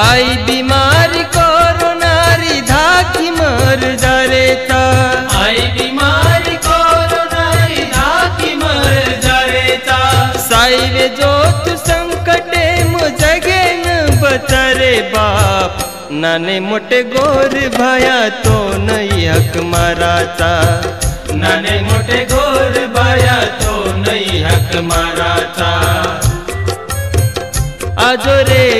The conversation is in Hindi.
आई बीमारी कोरोनारी धाकी मर जारेता, आई बीमारी कोरोनारी धाकी मर जारेता। साईवे जो तू संकटे मुझगे न बचारे बाप, नाने मोठे गोर भाया तो नहीं हक माराचा, नाने मोठे गोर भाया तो नहीं हक माराचा। आजो रे